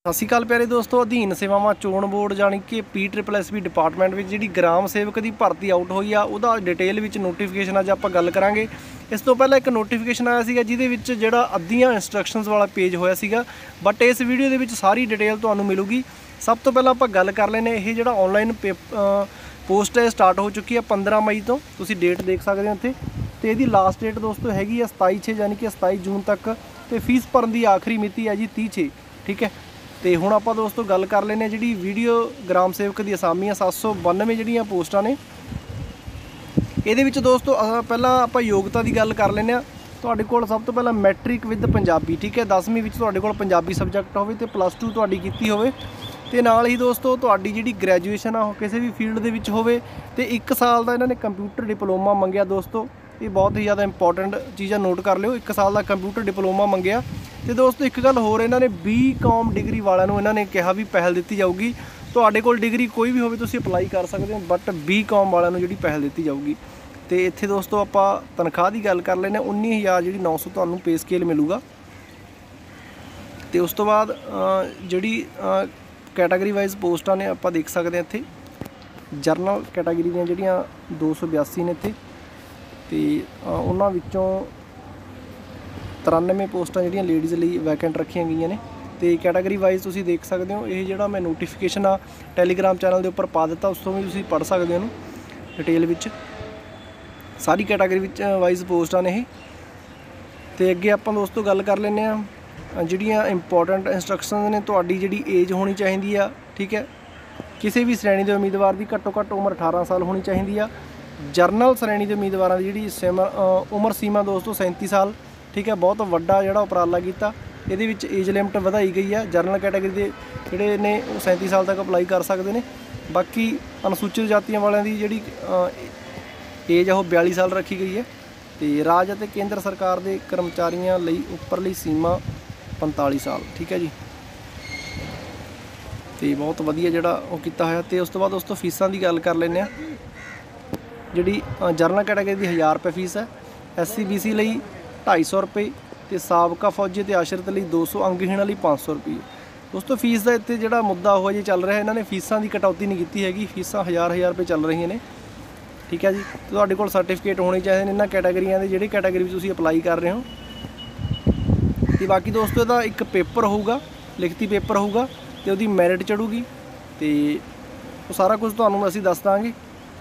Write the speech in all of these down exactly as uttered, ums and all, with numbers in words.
सत श्री अकाल प्यारे दोस्तों। अधीन सेवावां चोण बोर्ड जानी कि P triple S B department में जी ग्राम सेवक की भर्ती आउट हुई आ उहदा डिटेल में नोटिफिकेशन अज आपां गल करांगे। इस तो पहले एक नोटिफिकेशन आया सीगा जिहदे विच जिहड़ा अद्धियां इंस्ट्रक्शनस वाला पेज होया सीगा, बट इस वीडियो दे विच सारी डिटेल तुहानूं मिलूगी। सब तो पहले आपां गल कर लैने ये जिहड़ा ऑनलाइन पोस्ट है स्टार्ट हो चुकी है पंद्रह मई तो, तुसीं डेट देख सकते हो इत्थे। तो इहदी लास्ट डेट दोस्तों हैगी है सताई छे यानी कि सताई जून तक। तो फीस भरन की आखिरी मिति है जी तीह छे, ठीक है। तो हुण आपां दोस्तों गल कर लेने जी वीडियो ग्राम सेवक की असामी सत्त सौ बानवे जिहड़ियां पोस्टां ने। ये दोस्तों पहला आप योग्यता की गल कर लें। तुहाडे कोल सब तो पहला मैट्रिक विद पंजाबी, ठीक है, दसवीं विच तुहाडे कोल पंजाबी सबजैक्ट होवे ते प्लस टू तुहाडी कीती होवे ते नाल ही दोस्तों तुहाडी जिहड़ी ग्रैजुएशन आ किसी भी फील्ड दे विच होवे ते एक साल का इन्हां ने कंप्यूटर डिप्लोमा मंगिया। दोस्तों ये बहुत ही ज़्यादा इंपॉर्टेंट चीज़ नोट कर लिओ, एक साल का कंप्यूटर डिप्लोमा मंगिया। तो दोस्तों एक गल होर इन्हां ने बी कॉम डिग्री वालिਆਂ ਨੂੰ इन्हां ने कहा भी पहल दी जाऊगी। तुहाडे कोल डिग्री कोई भी होवे तुसीं अपलाई कर सकते हो, बट बी कॉम वालिਆਂ ਨੂੰ जिहड़ी पहल दी जाऊगी। तो इत्थे दोस्तों आपां तनख्वाह की गल कर लेने उन्नी हज़ार जी नौ सौ तुहानूं पे स्केल मिलूगा। तो उस तो बाद जिहड़ी कैटागरी वाइज पोस्टां ने आपां देख सकते हैं इत्थे। जरनल कैटागरी ਦੀਆਂ ਜਿਹੜੀਆਂ दो सौ बयासी ने इत्थे ਤੇ ਉਹਨਾਂ ਵਿੱਚੋਂ तिरानवे पोस्टां ਜਿਹੜੀਆਂ ਲੇਡੀਜ਼ ਲਈ ਵੈਕੈਂਟ ਰੱਖੀਆਂ ਗਈਆਂ ਨੇ। ਤੇ कैटागरी वाइज ਤੁਸੀਂ ਦੇਖ ਸਕਦੇ ਹੋ। ਇਹ ਜਿਹੜਾ ਮੈਂ ਨੋਟੀਫਿਕੇਸ਼ਨ ਆ ਟੈਲੀਗ੍ਰਾਮ ਚੈਨਲ ਦੇ ਉੱਪਰ ਪਾ ਦਿੱਤਾ, ਉਸ ਤੋਂ ਵੀ ਤੁਸੀਂ ਪੜ੍ਹ ਸਕਦੇ ਹੋ ਇਹਨੂੰ ਡਿਟੇਲ ਵਿੱਚ। ਸਾਰੀ कैटागरी ਵਿੱਚ ਵਾਈਜ਼ ਪੋਸਟਾਂ ਨੇ ਇਹ। ਤੇ ਅੱਗੇ ਆਪਾਂ ਦੋਸਤੋ ਗੱਲ ਕਰ ਲੈਂਦੇ ਹਾਂ ਜਿਹੜੀਆਂ ਇੰਪੋਰਟੈਂਟ ਇੰਸਟਰਕਸ਼ਨਸ ਨੇ। ਤੁਹਾਡੀ ਜਿਹੜੀ ਏਜ ਹੋਣੀ ਚਾਹੀਦੀ ਆ, ਠੀਕ ਹੈ, ਕਿਸੇ ਵੀ ਸ਼੍ਰੇਣੀ ਦੇ ਉਮੀਦਵਾਰ ਦੀ ਘੱਟੋ ਘੱਟ ਉਮਰ अठारह साल होनी चाहिए आ। जरनल श्रेणी के उम्मीदवारों की जी सीमा उम्र सीमा दोस्तों सैंती साल, ठीक है। बहुत वड्डा जिहड़ा उपराला किया, ये एज लिमिट वधाई गई है। जरनल कैटागरी के जोड़े ने सैंती साल तक अपलाई कर सकते हैं। बाकी अनुसूचित जातियों वालों की जी एज है वो बयाली साल रखी गई है। तो राज और केंद्र सरकार के कर्मचारियों लई उपरली सीमा पैंताली साल, ठीक है जी। तो बहुत वधिया जिहड़ा वो कीता होया। तो उस तो बाद दोस्तों फीसां की गल कर लैंदे आ। जिहड़ी जरनल कैटागरी की हज़ार रुपये फीस है, एस सी बी सी लई ढाई सौ रुपये, तो साबका फौजी ते आश्रित लई दो सौ, अंगहीन लई पाँच सौ रुपये। दोस्तों फीस का इत्थे जिहड़ा मुद्दा हो जी चल रहा है, इन्होंने फीसां की कटौती नहीं की हैगी। फीसां हज़ार हज़ार रुपये चल रही ने, ठीक है जी। तो तुहाडे कोल सर्टिफिकेट होने चाहिए इन्हां कैटागरियां दे जिहड़ी कैटागरी तुसीं अपलाई कर रहे हो। तो बाकी दोस्तों इहदा एक पेपर होऊगा, लिखती पेपर होऊगा, तो उहदी मैरिट चढ़ूगी। तो सारा कुछ तुहानूं असीं दस दांगे।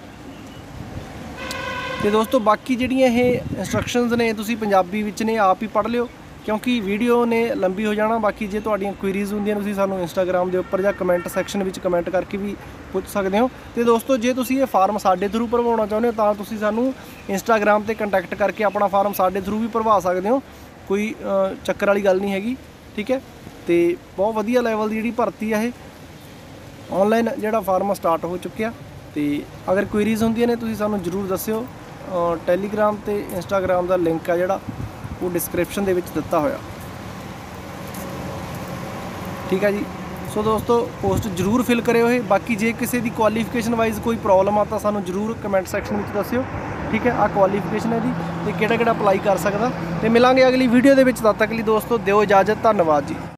तो दोस्तों बाकी जिहड़ियां ये इंस्ट्रक्शनस ने तुसीं पंजाबी विच ने आप ही पढ़ लिओ, क्योंकि वीडियो ने लंबी हो जाना। बाकी जो तुहाडीआं क्वेरीज होंदियां तुसीं सानूं इंस्टाग्राम के उपर जां कमेंट सैक्शन विच कमेंट करके भी पुछ सकते हो। तो दोस्तों जे तुसीं ये फार्म साडे थ्रू भरवाउणा चाहुंदे हो तां तुसीं सानूं इंस्टाग्राम ते कंटैक्ट करके अपना फार्म साडे थ्रू भी भरवा सकते हो, कोई चक्कर वाली गल नहीं हैगी, ठीक है। तो बहुत वधिया लैवल की जिहड़ी भर्ती है ये ऑनलाइन जिहड़ा फार्म स्टार्ट हो चुकिया। तो अगर क्वेरीज होंदियां ने तुसीं सानूं जरूर दस्सिओ। टैलीग्राम ते इंस्टाग्राम का लिंक है जिहड़ा वो डिस्क्रिप्शन दे विच दिता होया, ठीक है जी। सो दोस्तों पोस्ट जरूर फिल करियो है। बाकी जे किसी की क्वालिफिकेशन वाइज कोई प्रॉब्लम आ तो सानूं जरूर कमेंट सैक्शन में दस्सिओ, ठीक है। आ क्वालिफिकेशन है दी ते किहड़ा किहड़ा अपलाई कर सकदा। ते मिलांगे अगली वीडियो दे विच। तद तक लई दोस्तों दिओ इजाजत, धन्नवाद जी।